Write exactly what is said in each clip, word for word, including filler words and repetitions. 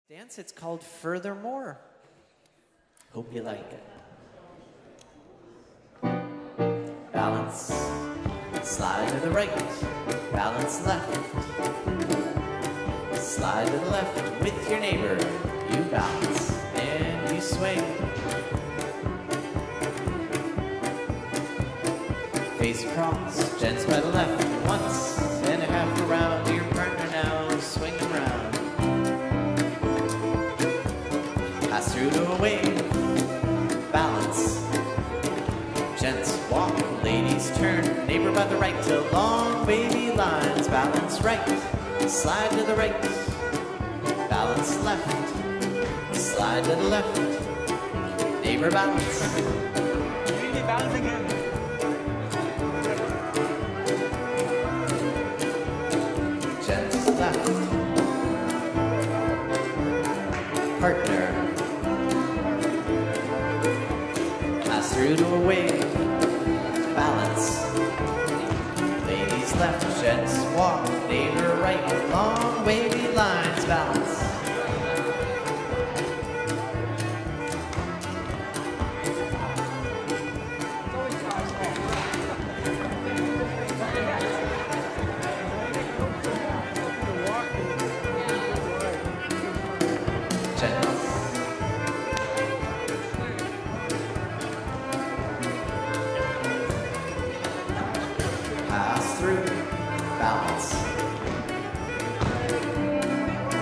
dance. It's called Furthermore. Hope you like it. Balance, slide to the right, balance left, slide to the left with your neighbor. You balance and you swing. Face across, gents by the left, once and a half around. Your partner now, swing around. Pass through to a wave, balance. Gents walk, ladies turn, neighbor by the right to long wavy lines. Balance right, slide to the right, balance left, slide to the left, neighbor balance. You need balance again. Gents left, partner. Pass through to a wave, balance. Ladies left, gents walk, neighbor right, long wavy lines, balance. Gents. Pass through, balance.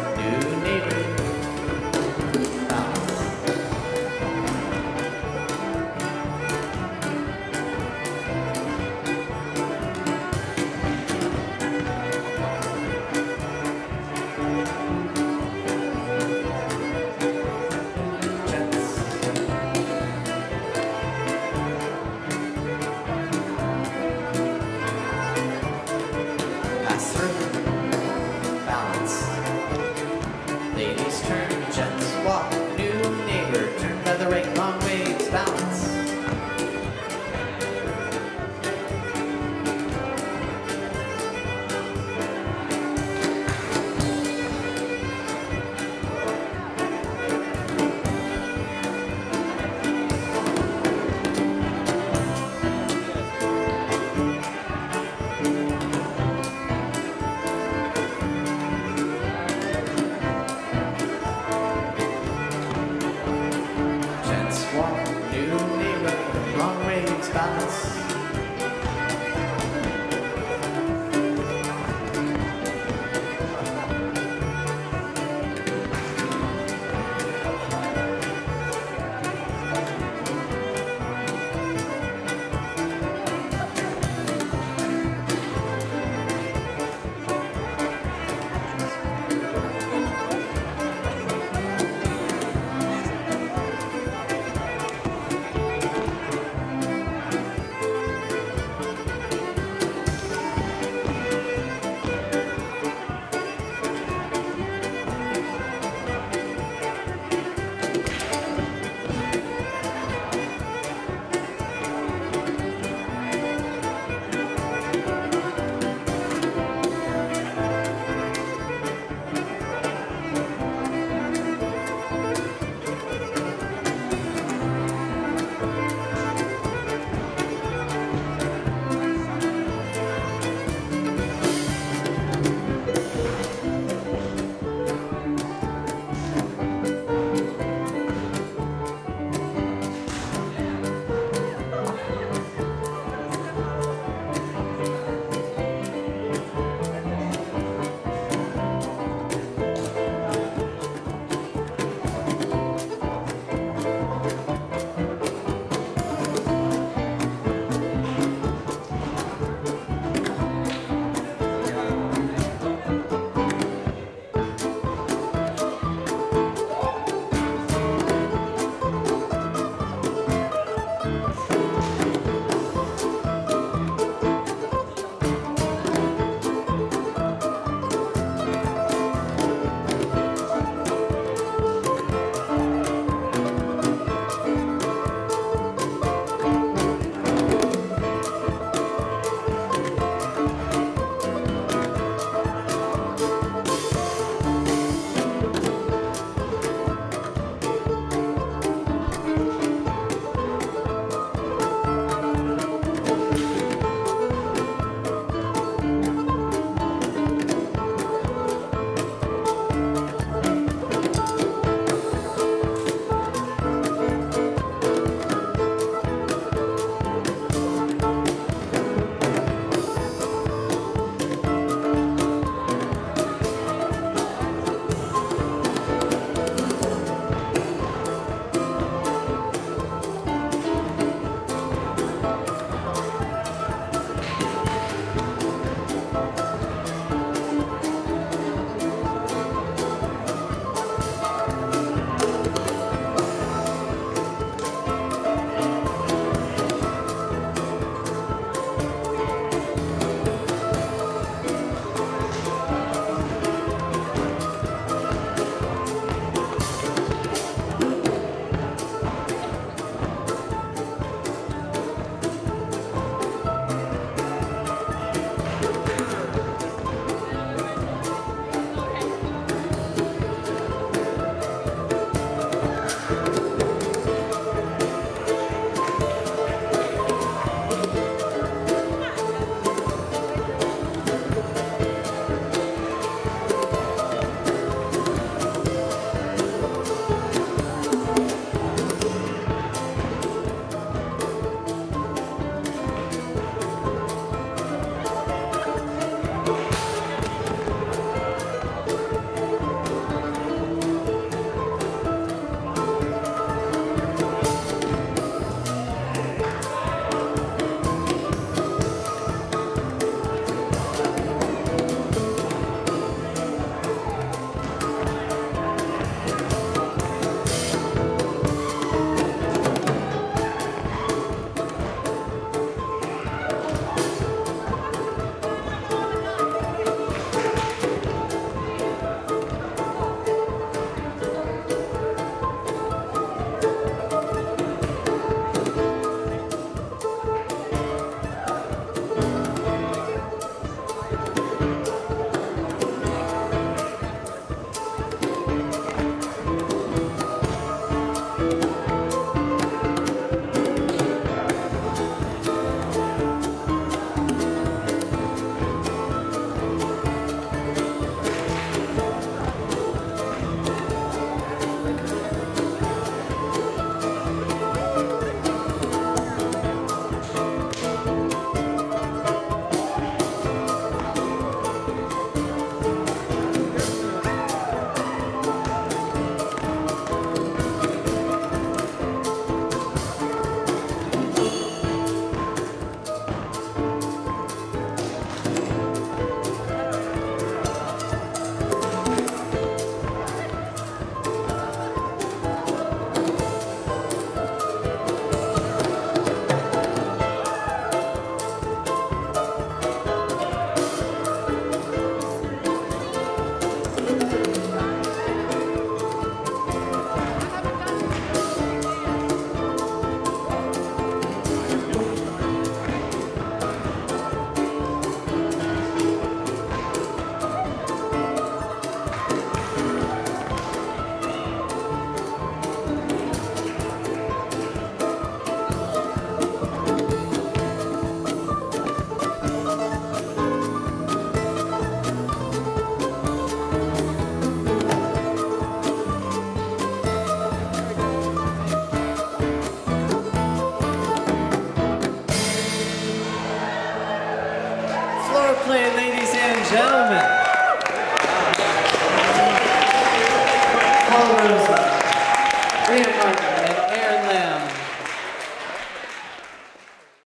gentlemen, Paul Rosa, Grant Martin.